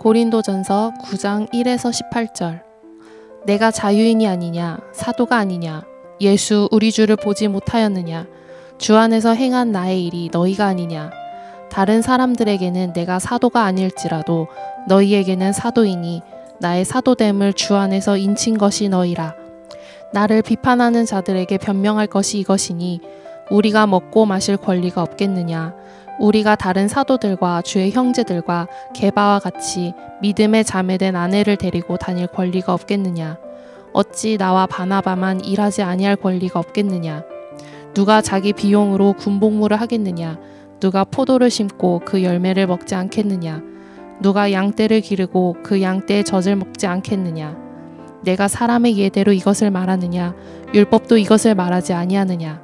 고린도전서 9장 1에서 18절. 내가 자유인이 아니냐, 사도가 아니냐, 예수 우리 주를 보지 못하였느냐, 주 안에서 행한 나의 일이 너희가 아니냐. 다른 사람들에게는 내가 사도가 아닐지라도 너희에게는 사도이니 나의 사도됨을 주 안에서 인친 것이 너희라. 나를 비판하는 자들에게 변명할 것이 이것이니 우리가 먹고 마실 권리가 없겠느냐. 우리가 다른 사도들과 주의 형제들과 게바와 같이 믿음에 자매된 아내를 데리고 다닐 권리가 없겠느냐. 어찌 나와 바나바만 일하지 아니할 권리가 없겠느냐. 누가 자기 비용으로 군복무를 하겠느냐. 누가 포도를 심고 그 열매를 먹지 않겠느냐. 누가 양떼를 기르고 그 양떼의 젖을 먹지 않겠느냐. 내가 사람의 예대로 이것을 말하느냐. 율법도 이것을 말하지 아니하느냐.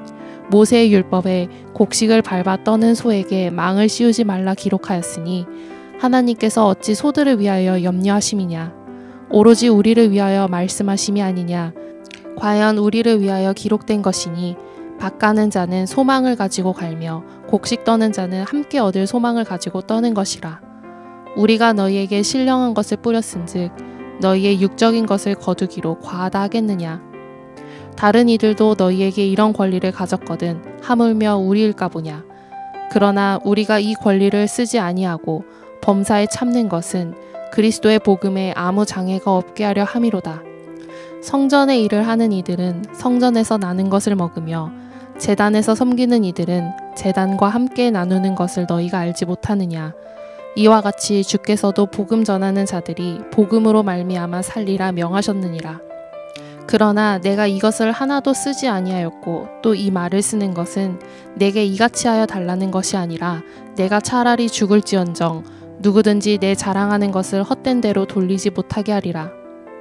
모세의 율법에 곡식을 밟아 떠는 소에게 망을 씌우지 말라 기록하였으니 하나님께서 어찌 소들을 위하여 염려하심이냐. 오로지 우리를 위하여 말씀하심이 아니냐. 과연 우리를 위하여 기록된 것이니 밭 가는 자는 소망을 가지고 갈며 곡식 떠는 자는 함께 얻을 소망을 가지고 떠는 것이라. 우리가 너희에게 신령한 것을 뿌렸은즉 너희의 육적인 것을 거두기로 과하다 하겠느냐. 다른 이들도 너희에게 이런 권리를 가졌거든 하물며 우리일까 보냐. 그러나 우리가 이 권리를 쓰지 아니하고 범사에 참는 것은 그리스도의 복음에 아무 장애가 없게 하려 함이로다. 성전의 일을 하는 이들은 성전에서 나는 것을 먹으며 제단에서 섬기는 이들은 제단과 함께 나누는 것을 너희가 알지 못하느냐. 이와 같이 주께서도 복음 전하는 자들이 복음으로 말미암아 살리라 명하셨느니라. 그러나 내가 이것을 하나도 쓰지 아니하였고 또 이 말을 쓰는 것은 내게 이같이 하여 달라는 것이 아니라 내가 차라리 죽을지언정 누구든지 내 자랑하는 것을 헛된 대로 돌리지 못하게 하리라.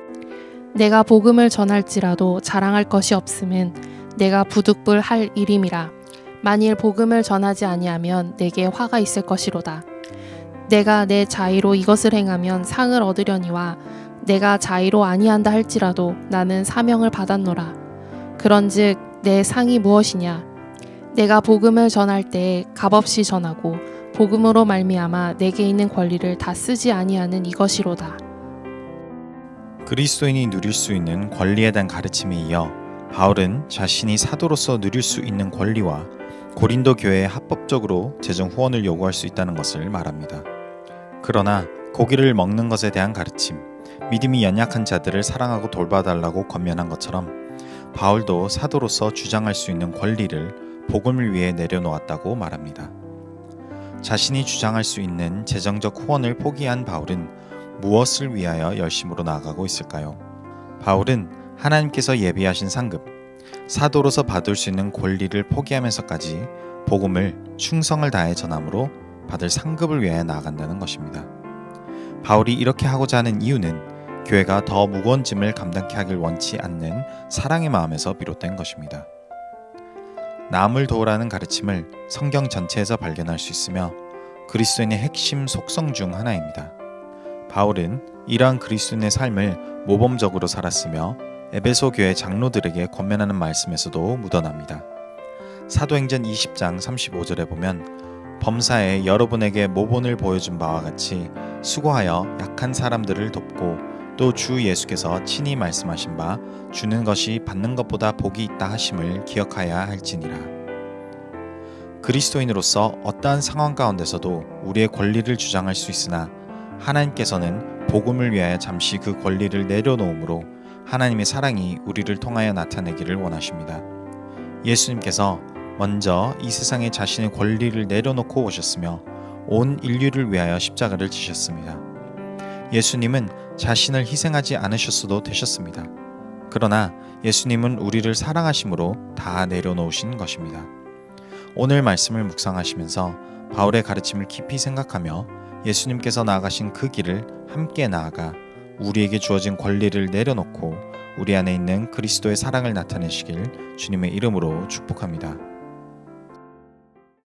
내가 복음을 전할지라도 자랑할 것이 없음은 내가 부득불 할 일임이라. 만일 복음을 전하지 아니하면 내게 화가 있을 것이로다. 내가 내 자의로 이것을 행하면 상을 얻으려니와 내가 자의로 아니한다 할지라도 나는 사명을 받았노라. 그런즉 내 상이 무엇이냐. 내가 복음을 전할 때에 값없이 전하고 복음으로 말미암아 내게 있는 권리를 다 쓰지 아니하는 이것이로다. 그리스도인이 누릴 수 있는 권리에 대한 가르침에 이어 바울은 자신이 사도로서 누릴 수 있는 권리와 고린도 교회에 합법적으로 재정 후원을 요구할 수 있다는 것을 말합니다. 그러나 고기를 먹는 것에 대한 가르침, 믿음이 연약한 자들을 사랑하고 돌봐달라고 권면한 것처럼 바울도 사도로서 주장할 수 있는 권리를 복음을 위해 내려놓았다고 말합니다. 자신이 주장할 수 있는 재정적 후원을 포기한 바울은 무엇을 위하여 열심으로 나아가고 있을까요? 바울은 하나님께서 예비하신 상급, 사도로서 받을 수 있는 권리를 포기하면서까지 복음을 충성을 다해 전함으로 받을 상급을 위하여 나아간다는 것입니다. 바울이 이렇게 하고자 하는 이유는 교회가 더 무거운 짐을 감당케 하길 원치 않는 사랑의 마음에서 비롯된 것입니다. 남을 도우라는 가르침을 성경 전체에서 발견할 수 있으며 그리스도인의 핵심 속성 중 하나입니다. 바울은 이러한 그리스도인의 삶을 모범적으로 살았으며 에베소 교회 장로들에게 권면하는 말씀에서도 묻어납니다. 사도행전 20장 35절에 보면 범사에 여러분에게 모본을 보여준 바와 같이 수고하여 약한 사람들을 돕고 또 주 예수께서 친히 말씀하신 바 주는 것이 받는 것보다 복이 있다 하심을 기억하여야 할지니라. 그리스도인으로서 어떠한 상황 가운데서도 우리의 권리를 주장할 수 있으나 하나님께서는 복음을 위하여 잠시 그 권리를 내려놓음으로 하나님의 사랑이 우리를 통하여 나타내기를 원하십니다. 예수님께서 먼저 이 세상에 자신의 권리를 내려놓고 오셨으며 온 인류를 위하여 십자가를 지셨습니다. 예수님은 자신을 희생하지 않으셨어도 되셨습니다. 그러나 예수님은 우리를 사랑하심으로 다 내려놓으신 것입니다. 오늘 말씀을 묵상하시면서 바울의 가르침을 깊이 생각하며 예수님께서 나아가신 그 길을 함께 나아가 우리에게 주어진 권리를 내려놓고 우리 안에 있는 그리스도의 사랑을 나타내시길 주님의 이름으로 축복합니다.